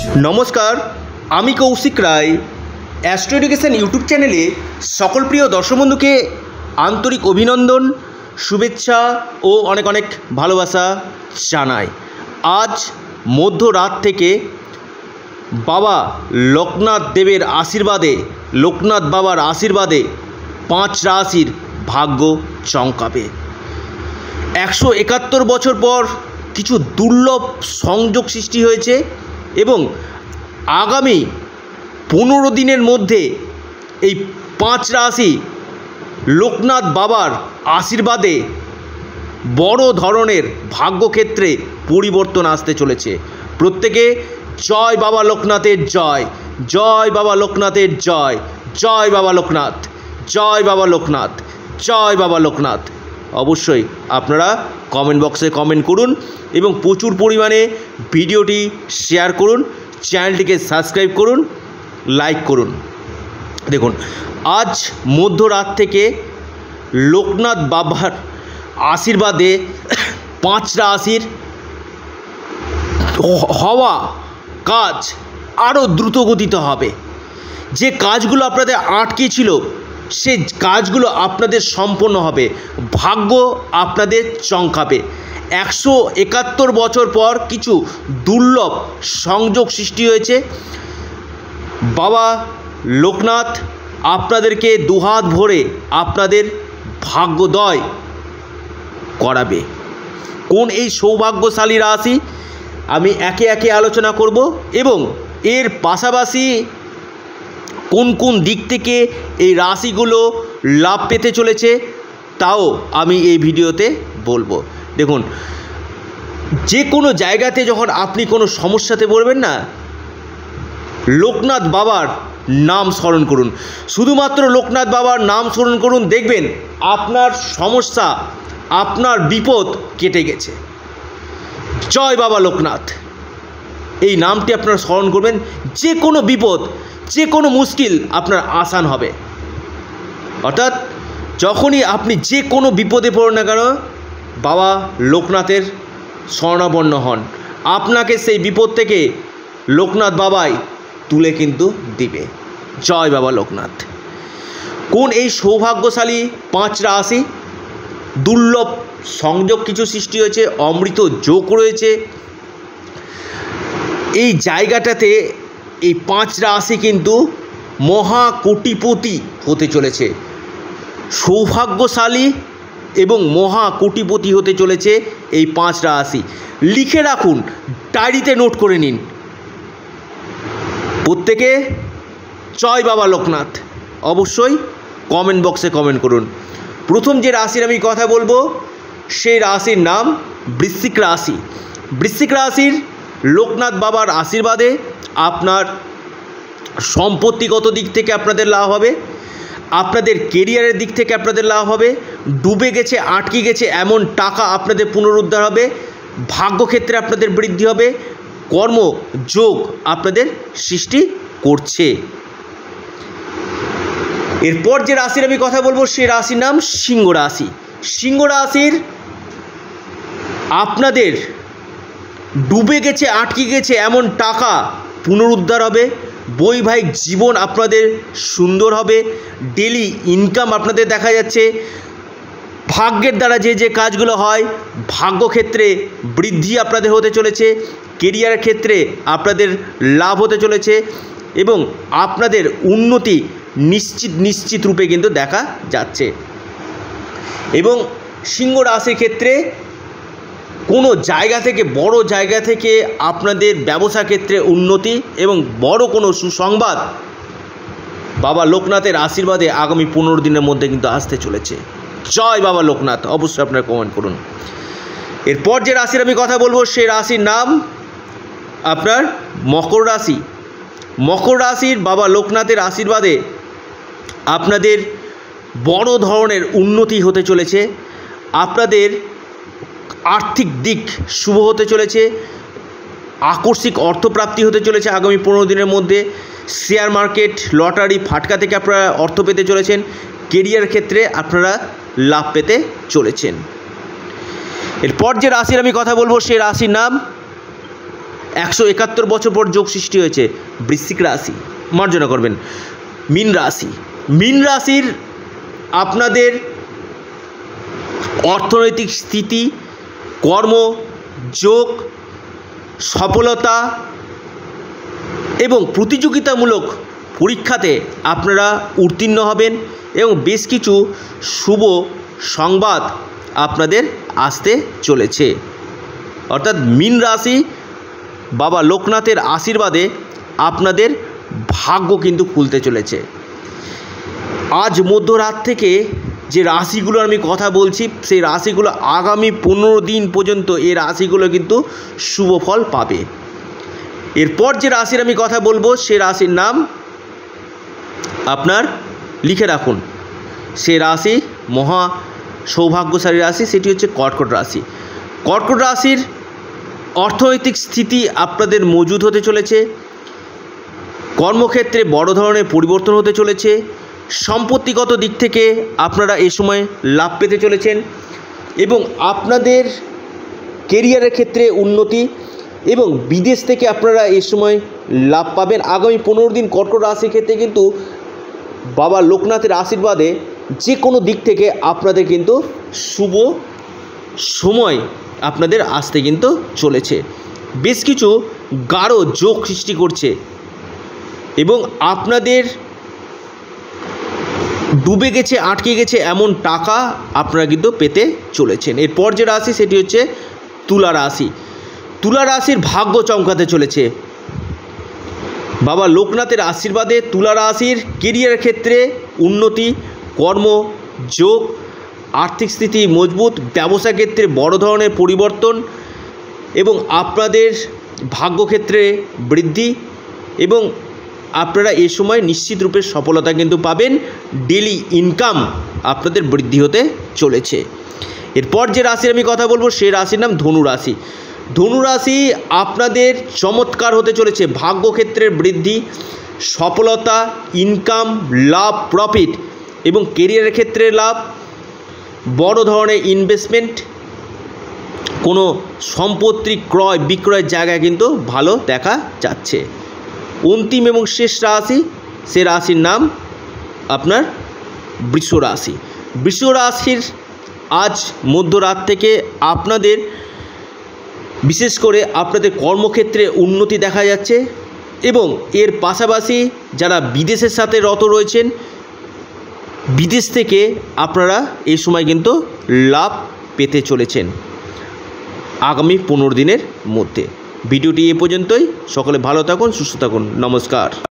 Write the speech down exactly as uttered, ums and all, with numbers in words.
নমস্কার, আমি Koushik Roy. Astro education YouTube চ্যানেলে সকল প্রিয় দর্শক বন্ধুকে আন্তরিক অভিনন্দন, শুভেচ্ছা ও অনেক অনেক ভালোবাসা জানাই। আজ মধ্যরাত থেকে বাবা লোকনাথ দেবের আশীর্বাদে, লোকনাথ বাবার আশীর্বাদে পাঁচ রাশির ভাগ্য চমকাবে। একশো একাত্তর বছর পর কিছু দুর্লভ সংযোগ সৃষ্টি হয়েছে এবং আগামী পনেরো দিনের মধ্যে এই পাঁচ রাশি লোকনাথ বাবার আশীর্বাদে বড় ধরনের ভাগ্যক্ষেত্রে পরিবর্তন আসতে চলেছে। প্রত্যেকে জয় বাবা লোকনাথের জয়, জয় বাবা লোকনাথের জয়, জয় বাবা লোকনাথ, জয় বাবা লোকনাথ, জয় বাবা লোকনাথ। অবশ্যই আপনারা কমেন্ট বক্সে কমেন্ট করুন এবং প্রচুর পরিমাণে ভিডিওটি শেয়ার করুন, চ্যানেলটিকে সাবস্ক্রাইব করুন, লাইক করুন। দেখুন, আজ মধ্যরাত থেকে লোকনাথ বাবার আশীর্বাদে পাঁচ রাশির হওয়া কাজ আরও দ্রুতগতিতে হবে। যে কাজগুলো আপনাদের আটকে ছিল সে কাজগুলো আপনাদের সম্পন্ন হবে, ভাগ্য আপনাদের চমকাবে। একশো একাত্তর বছর পর কিছু দুর্লভ সংযোগ সৃষ্টি হয়েছে। বাবা লোকনাথ আপনাদেরকে দুহাত ভরে আপনাদের ভাগ্যোদয় করাবে। কোন এই সৌভাগ্যশালী রাশি আমি একে একে আলোচনা করব এবং এর পাশাপাশি কোন কোন দিক থেকে এই রাশিগুলো লাভ পেতে চলেছে তাও আমি এই ভিডিওতে বলবো। দেখুন, যে কোনো জায়গাতে যখন আপনি কোনো সমস্যাতে পড়বেন না, লোকনাথ বাবার নাম স্মরণ করুন, শুধুমাত্র লোকনাথ বাবার নাম স্মরণ করুন, দেখবেন আপনার সমস্যা, আপনার বিপদ কেটে গেছে। জয় বাবা লোকনাথ, এই নামটি আপনারা স্মরণ করবেন, যে কোনো বিপদ, যে কোনো মুশকিল আপনার আসান হবে। অর্থাৎ যখনই আপনি যে কোনো বিপদে পড়েন না কেন, বাবা লোকনাথের শরণাপন্ন হন, আপনাকে সেই বিপদ থেকে লোকনাথ বাবাই তুলে কিন্তু দিবে। জয় বাবা লোকনাথ। কোন এই সৌভাগ্যশালী পাঁচ রাশি, দুর্লভ সংযোগ কিছু সৃষ্টি হয়েছে, অমৃত যোগ রয়েছে। এই জায়গাটাতে এই পাঁচ রাশি কিন্তু মহা কোটিপতি হতে চলেছে, সৌভাগ্যশালী এবং মহা কোটিপতি হতে চলেছে এই পাঁচ রাশি। লিখে রাখুন, ডায়েরিতে নোট করে নিন। প্রত্যেকে জয় বাবা লোকনাথ অবশ্যই কমেন্ট বক্সে কমেন্ট করুন। প্রথম যে রাশির আমি কথা বলবো সেই রাশির নাম বৃশ্চিক রাশি। বৃশ্চিক রাশির লোকনাথ বাবার আশীর্বাদে আপনার সম্পত্তিগত দিক থেকে আপনাদের লাভ হবে, আপনাদের কেরিয়ারের দিক থেকে আপনাদের লাভ হবে, ডুবে গেছে, আটকে গেছে এমন টাকা আপনাদের পুনরুদ্ধার হবে, ভাগ্যক্ষেত্রে আপনাদের বৃদ্ধি হবে, কর্মযোগ আপনাদের সৃষ্টি করছে। এরপর যে রাশির আমি কথা বলবো সেই রাশির নাম সিংহ রাশি। সিংহ রাশির আপনাদের ডুবে গেছে, আটকে গেছে এমন টাকা পুনরুদ্ধার হবে, বৈবাহিক জীবন আপনাদের সুন্দর হবে, ডেলি ইনকাম আপনাদের দেখা যাচ্ছে, ভাগ্যের দ্বারা যে যে কাজগুলো হয় ভাগ্যক্ষেত্রে বৃদ্ধি আপনাদের হতে চলেছে, কেরিয়ার ক্ষেত্রে আপনাদের লাভ হতে চলেছে এবং আপনাদের উন্নতি নিশ্চিত নিশ্চিত রূপে কিন্তু দেখা যাচ্ছে। এবং সিংহ রাশির ক্ষেত্রে কোনো জায়গা থেকে, বড় জায়গা থেকে আপনাদের ব্যবসা ক্ষেত্রে উন্নতি এবং বড় কোনো সুসংবাদ বাবা লোকনাথের আশীর্বাদে আগামী পনেরো দিনের মধ্যে কিন্তু আসতে চলেছে। জয় বাবা লোকনাথ অবশ্যই আপনারা কমেন্ট করুন। এরপর যে রাশির আমি কথা বলবো সেই রাশির নাম আপনার মকর রাশি। মকর রাশির বাবা লোকনাথের আশীর্বাদে আপনাদের বড় ধরনের উন্নতি হতে চলেছে, আপনাদের আর্থিক দিক শুভ হতে চলেছে, আকস্মিক অর্থপ্রাপ্তি হতে চলেছে আগামী পনেরো দিনের মধ্যে, শেয়ার মার্কেট, লটারি, ফাটকা থেকে আপনারা অর্থ পেতে চলেছেন, কেরিয়ার ক্ষেত্রে আপনারা লাভ পেতে চলেছেন। এরপর যে রাশির আমি কথা বলবো সেই রাশির নাম একশো একাত্তর বছর পর যোগ সৃষ্টি হয়েছে। বৃশ্চিক রাশি মার্জনা করবেন। মীন রাশি, মীন রাশির আপনাদের অর্থনৈতিক স্থিতি, কর্ম, যোগ, সফলতা এবং প্রতিযোগিতামূলক পরীক্ষাতে আপনারা উত্তীর্ণ হবেন এবং বেশ কিছু শুভ সংবাদ আপনাদের আসতে চলেছে। অর্থাৎ মীন রাশি বাবা লোকনাথের আশীর্বাদে আপনাদের ভাগ্য কিন্তু খুলতে চলেছে। আজ মধ্যরাত থেকে যে রাশিগুলোর আমি কথা বলছি সেই রাশিগুলো আগামী পনেরো দিন পর্যন্ত এই রাশিগুলো কিন্তু শুভ ফল পাবে। এরপর যে রাশির আমি কথা বলবো সে রাশির নাম আপনার লিখে রাখুন। সে রাশি মহা সৌভাগ্যশালী রাশি, সেটি হচ্ছে কর্কট রাশি। কর্কট রাশির অর্থনৈতিক স্থিতি আপনাদের মজুদ হতে চলেছে। কর্মক্ষেত্রে বড় ধরনের পরিবর্তন হতে চলেছে। সম্পত্তিগত দিক থেকে আপনারা এই সময় লাভ পেতে চলেছেন এবং আপনাদের কেরিয়ারের ক্ষেত্রে উন্নতি এবং বিদেশ থেকে আপনারা এই সময় লাভ পাবেন। আগামী পনেরো দিন কর্কট রাশির ক্ষেত্রে কিন্তু বাবা লোকনাথের আশীর্বাদে যে কোনো দিক থেকে আপনাদের কিন্তু শুভ সময় আপনাদের আসতে কিন্তু চলেছে। বেশ কিছু গাঢ় যোগ সৃষ্টি করছে এবং আপনাদের ডুবে গেছে, আটকে গেছে এমন টাকা আপনারা কিন্তু পেতে চলেছেন। এরপর যে রাশি সেটি হচ্ছে তুলা রাশি। তুলা রাশির ভাগ্য চমকাতে চলেছে। বাবা লোকনাথের আশীর্বাদে তুলা রাশির কেরিয়ারের ক্ষেত্রে উন্নতি, কর্ম, যোগ, আর্থিক স্থিতি মজবুত, ব্যবসা ক্ষেত্রে বড় ধরনের পরিবর্তন এবং আপনাদের ভাগ্যক্ষেত্রে বৃদ্ধি এবং আপনারা এই সময় নিশ্চিত রূপে সফলতা কিন্তু পাবেন। ডেলি ইনকাম আপনাদের বৃদ্ধি হতে চলেছে। এরপর যে রাশির আমি কথা বলবো সেই রাশির নাম ধনু রাশি। ধনু রাশি আপনাদের চমৎকার হতে চলেছে। ভাগ্যক্ষেত্রের বৃদ্ধি, সফলতা, ইনকাম, লাভ, প্রফিট এবং কেরিয়ারের ক্ষেত্রে লাভ, বড় ধরনের ইনভেস্টমেন্ট, কোনো সম্পত্তি ক্রয় বিক্রয়ের জায়গায় কিন্তু ভালো দেখা যাচ্ছে। অন্তিম এবং শেষ রাশি সে রাশির নাম আপনার বৃষ রাশি। বৃষ রাশির আজ মধ্যরাত থেকে আপনাদের বিশেষ করে আপনাদের কর্মক্ষেত্রে উন্নতি দেখা যাচ্ছে এবং এর পাশাপাশি যারা বিদেশের সাথে রত রয়েছেন বিদেশ থেকে আপনারা এই সময় কিন্তু লাভ পেতে চলেছেন আগামী পনেরো দিনের মধ্যে। ভিডিওটি এ পর্যন্তই। সকলে ভালো থাকুন, সুস্থ থাকুন। নমস্কার।